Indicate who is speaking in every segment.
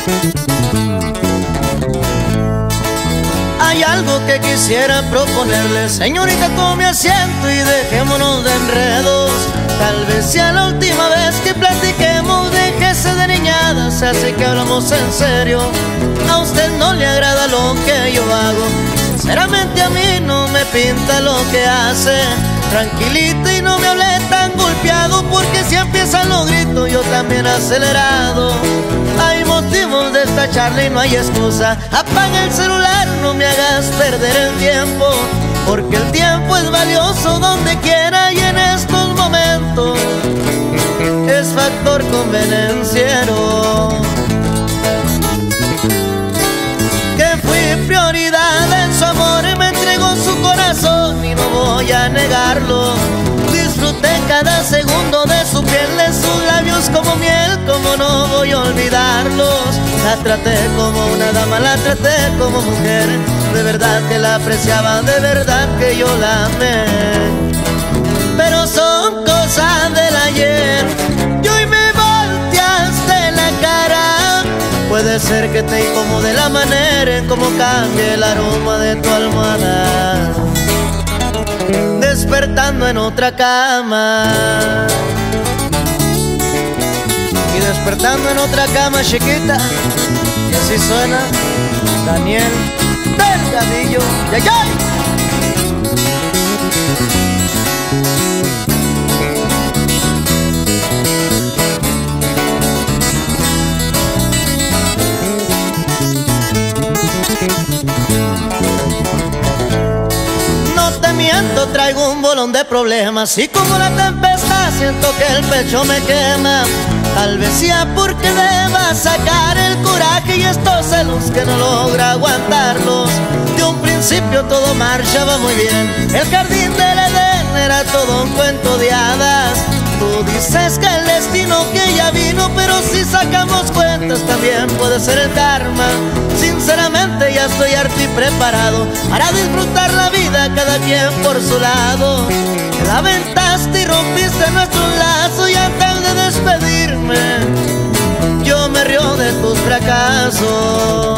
Speaker 1: Hay algo que quisiera proponerle, señorita, tome asiento y dejémonos de enredos. Tal vez sea la última vez que platiquemos, déjese de niñadas, así que hablamos en serio. A usted no le agrada lo que yo hago, sinceramente a mí no me pinta lo que hace. Tranquilita y no me hable tan golpeado, porque si empiezan los gritos yo también acelerado. Hay motivos de esta charla y no hay excusa. Apaga el celular, no me hagas perder el tiempo, porque el tiempo es valioso donde quiera y en estos momentos es factor convenenciero. Que fui prioridad en su amor y me entregó su corazón y no voy a negarlo. Disfruté cada segundo de su piel, de sus labios como miel, como no voy a olvidarlos. La traté como una dama, la traté como mujer, de verdad que la apreciaba, de verdad que yo la amé. Pero son cosas del ayer y hoy me volteaste la cara. Puede ser que te incomode la manera en cómo cambie el aroma de tu almohada, despertando en otra cama. Y despertando en otra cama, chiquita. Y así suena Daniel Delgadillo. ¡Yay, yay! No te miento, traigo un bolón de problemas y como la tempestad siento que el pecho me quema. Tal vez sea porque deba sacar el coraje y estos celos que no logra aguantarlos. De un principio todo marchaba muy bien, el jardín del Edén era todo un cuento de hadas. Tú dices que el destino que ya vino, pero si sacamos cuentas también puede ser el karma. Sinceramente ya estoy harto y preparado para disfrutar la vida, cada quien por su lado. Te la aventaste y rompiste nuestro lazo y antes de despedirme yo me río de tus fracasos.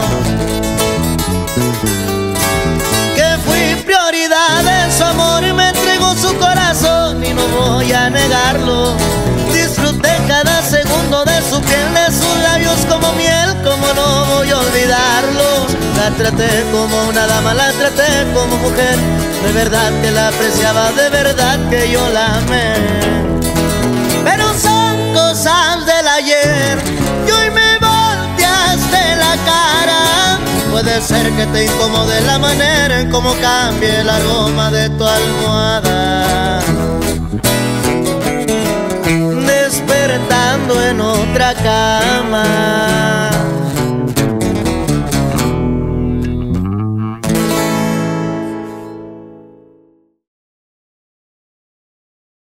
Speaker 1: Que fui prioridad en su amor y me entregó su corazón y no voy a negarlo. Disfruté cada segundo de su piel, de sus labios como miel, como no voy a olvidarlos. La traté como una dama, la traté como mujer, de verdad que la apreciaba, de verdad que yo la amé. Pero son cosas del ayer y hoy me volteaste la cara. Puede ser que te incomode la manera en cómo cambie el aroma de tu almohada, despertando en otra cama.